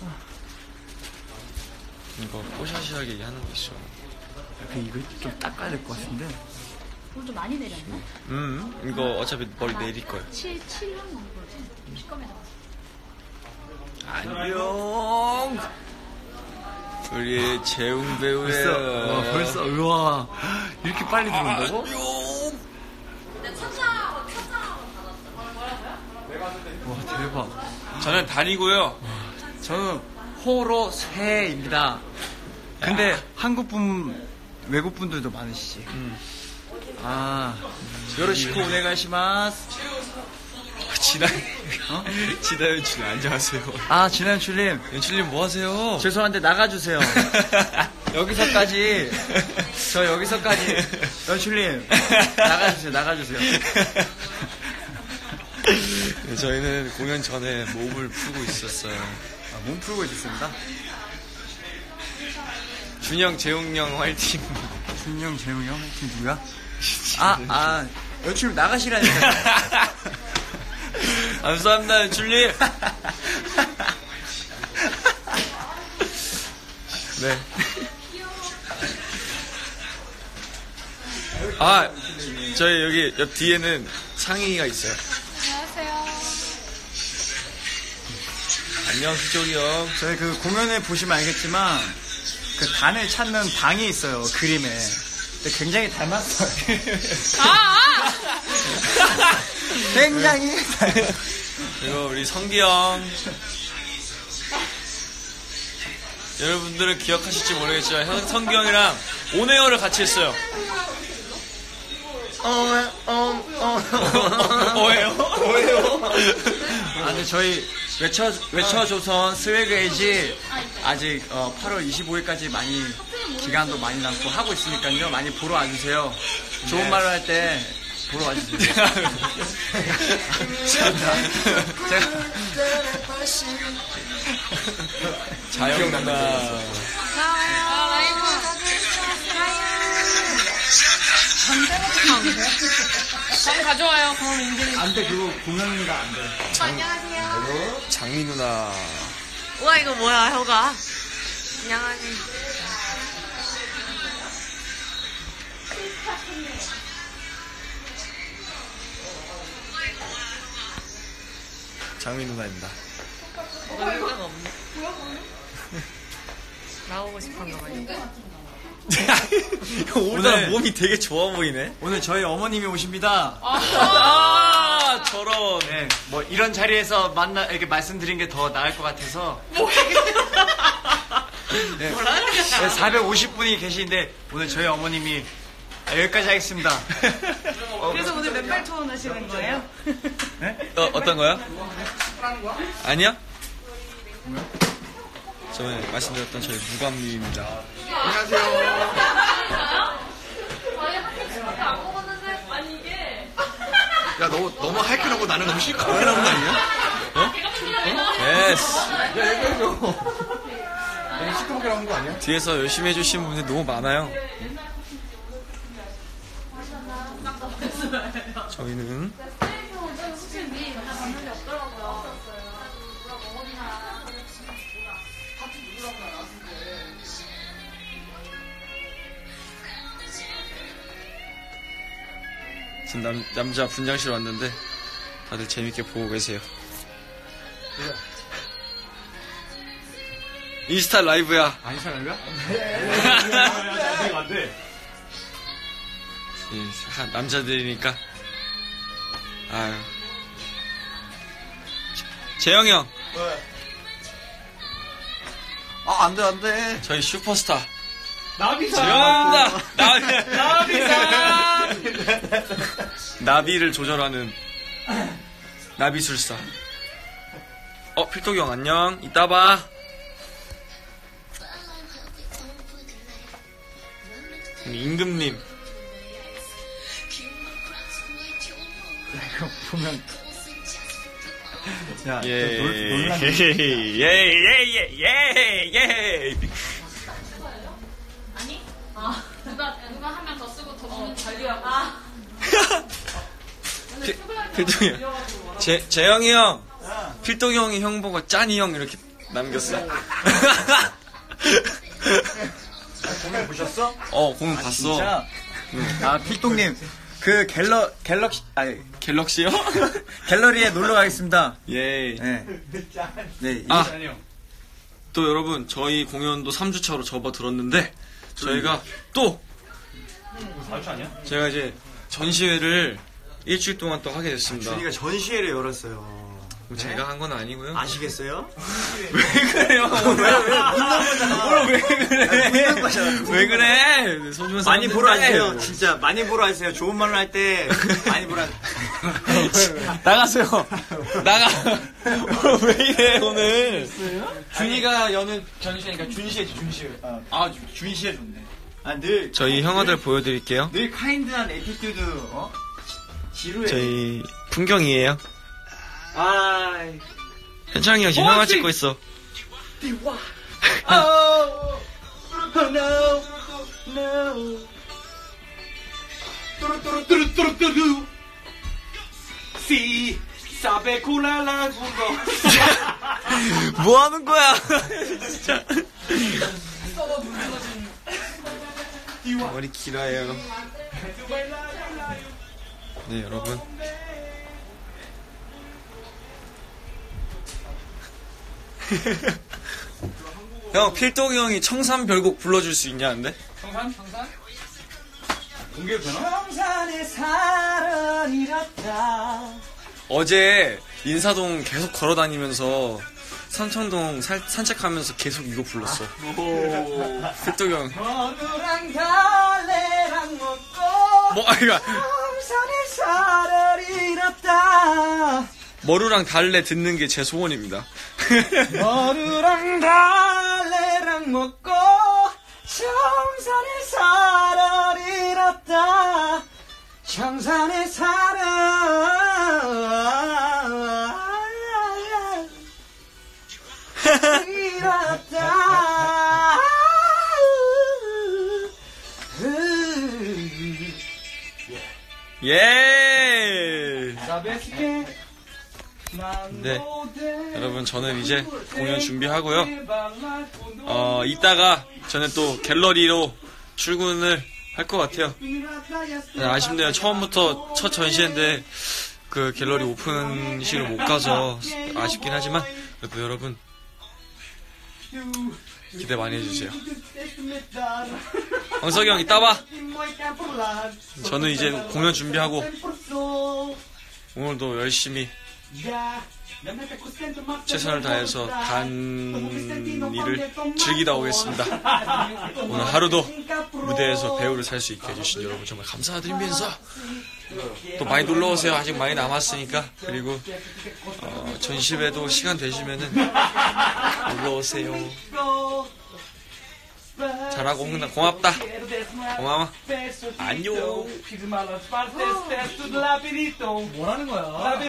이거 뽀샤시하게 하는 거 있어. 이거 좀 닦아야 될 것 같은데. 물 좀 많이 내렸나? 이거 어차피 머리 내릴 거야. 7한 건 거지? 시꺼매서. 안녕. 우리 재웅 배우예요. 벌써, 우와. 이렇게 빨리 들어온다고? 와, 대박. 저는 단이고요. 저는 호로세입니다. 근데 한국분, 외국분들도 많으시지. 요로시코 오네가시마스. 지다 연출님 안녕하세요. 진아 연출님. 연출님 뭐 하세요? 죄송한데 나가주세요. 여기서까지. 저 여기서까지. 연출님. 나가주세요. 네, 저희는 공연 전에 몸을 풀고 있었어요. 몸 풀고 있었습니다. 준영, 재웅 형 화이팅. 준영, 재웅 형 화이팅 누구야? 연출님 나가시라니까요. 감사합니다, 연출님. 네. 저희 여기 옆 뒤에는 창희가 있어요. 안녕하세요. 안녕, 수족이 형. 저희 그 공연에 보시면 알겠지만 그 단을 찾는 방이 있어요. 그림에. 근데 굉장히 닮았어요. 굉장히 그리고 우리 성기 형. 여러분들은 기억하실지 모르겠지만 성기 형이랑 온에어를 같이 했어요. 뭐예요? 근데 저희 외쳐조선 스웨그 에이지 아직 8월 25일까지 많이 기간도 많이 남고 하고 있으니까요. 많이 보러 와주세요. 좋은 말로 할 때 보러 와주세요. 제가 자영 누나. 라이브 장 가져와요. 그럼 은근히. 안 돼, 그거 공연이니까 안 돼. 안녕하세요. 장미 누나. 우와, 이거 뭐야, 혀가. 안녕하세요. 장미 누나입니다. 얼굴가 없네. 나오고 싶은 거 아니야? 오늘 몸이 되게 좋아 보이네. 오늘 저희 어머님이 오십니다. 저런. 네, 뭐 이런 자리에서 이렇게 말씀드린 게 더 나을 것 같아서. 네, 450분이 계시는데 오늘 저희 어머님이 여기까지 하겠습니다. 그래서 오늘 맨발 투혼 하시는 거예요? 네? 어떤 거야? 아니야? 저번에 말씀드렸던 저희 무감님입니다. 안녕하세요. 저희 한 입밖에 안 먹었는데, 아니 이게. 야, 너무 하이킹하고 나는 너무 시끄럽게 나온 거 아니야? 예스. 야, 얘기해줘. 너무 시끄럽게 나온 거 아니야? 뒤에서 열심히 해주신 분들 너무 많아요. 저희는 지금 남자 분장실 왔는데 다들 재밌게 보고 계세요. 인스타 라이브야. 아니, 사람이야? 안 돼. 남자들이니까. 아유. 재영이 형. 왜? 안 돼. 저희 슈퍼스타. 나비사. 나비사. 나비를 조절하는 나비술사. 필독이 형 안녕. 이따 봐. 임금님. 이거 보면. 야, 예. 아니? 누가 한 명 더 쓰고 더 먹는 관리하고. 필독이 형. 재영이 형. 필독이 형이 형 보고 짠이 형 이렇게 남겼어. 공연 보셨어? 공연 봤어. 진짜? 아, 필동님, 그 갤럭시요? 갤러리에 놀러 가겠습니다. 예. 네. 네. 또 여러분, 저희 공연도 3주차로 접어들었는데, 저희가 또, 4주 아니야? 제가 이제 전시회를 일주일 동안 또 하게 됐습니다. 준이가 전시회를 열었어요. 뭐 제가 한 건 아니고요. 아시겠어요? 왜 그래요? 왜 그래? 왜 그래? 소중한 많이 보러 사람들인데. 와주세요. 진짜 많이 보러 와주세요. 좋은 말로 할 때 많이 보러 와주세요. 나가세요. 나가. 왜 이래 오늘? 준이가 여는 전시회니까 준시회지 준시회. 아, 준시에 좋네. 아, 늘 저희 형아들 보여드릴게요. 늘 카인드한 에티튜드. 지루해. 저희 풍경이에요. 아, 현창이 형 지금 형아 찍고 있어. no, no. 뚜루뚜루뚜루뚜루. Si sabe curar la mundo. 뭐 하는 거야? 진짜. 머리 길어요. 네, 여러분. 형, 필동이 형이 청산별곡 불러줄 수 있냐는데? 청산? 공개해도 되나? 청산의 사랑 잃었다. 어제 인사동 계속 걸어다니면서 삼청동 산책하면서 계속 이거 불렀어. 필동이 형. 어느랑 달래랑 먹고 뭐, 이거. 청산의 사랑 잃었다. 머루랑 달래 듣는 게 제 소원입니다. 머루랑 달래랑 먹고 청산의 사랑 잃었다. 청산의 사랑 잃었다. 예! 네. 여러분, 저는 이제 공연 준비하고요. 이따가 저는 또 갤러리로 출근을 할 것 같아요. 네, 아쉽네요. 처음부터 첫 전시회인데 그 갤러리 오픈식을 못 가서 아쉽긴 하지만 그래도 여러분 기대 많이 해주세요. 황석이 형 이따 봐. 저는 이제 공연 준비하고 오늘도 열심히 최선을 다해서 단 일을 즐기다 오겠습니다. 오늘 하루도 무대에서 배우를 살 수 있게 해주신 여러분 정말 감사드리면서 또 많이 놀러오세요. 아직 많이 남았으니까. 그리고 전시회도 시간 되시면은 놀러오세요. 잘하고 홍나 고맙다. 고마워. 안녕. 뭐라는 거야?